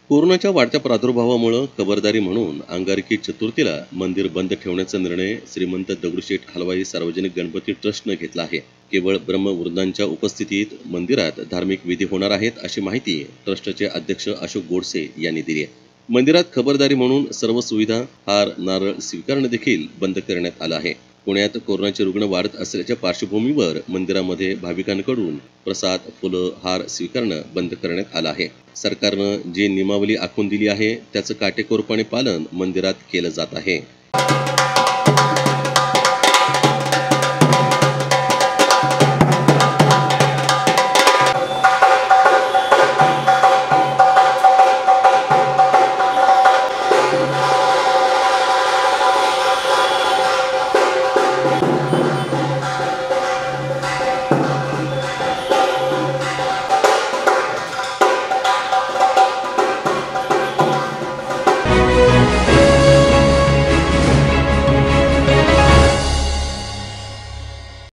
कोरोनाच्या वाढत्या प्रादुर्भावामुळे खबरदारी म्हणून अंगारकी चतुर्थीला मंदिर बंद ठेवण्याचा निर्णय श्रीमंत दगडूशेठ हलवाई सार्वजनिक गणपती ट्रस्टनं घेतला आहे। केवळ ब्रह्मवृंदांच्या उपस्थितीत मंदिरात धार्मिक विधी होणार आहेत, अशी माहिती ट्रस्टचे अध्यक्ष अशोक गोडसे यांनी दिली आहे। मंदिरात खबरदारी म्हणून सर्व सुविधा, हार नारळ स्वीकारणं देखील बंद करण्यात आलं आहे। पुण्यात कोरोनाचे रुग्ण वाढत असल्याच्या पार्श्वभूमीवर मंदिरामध्ये भाविकांकडून प्रसाद, फुलं, हार स्वीकारणं बंद करण्यात आलं आहे। सरकारनं जी नियमावली आखून दिली आहे त्याचं काटेकोरपणे पालन मंदिरात केलं जात आहे।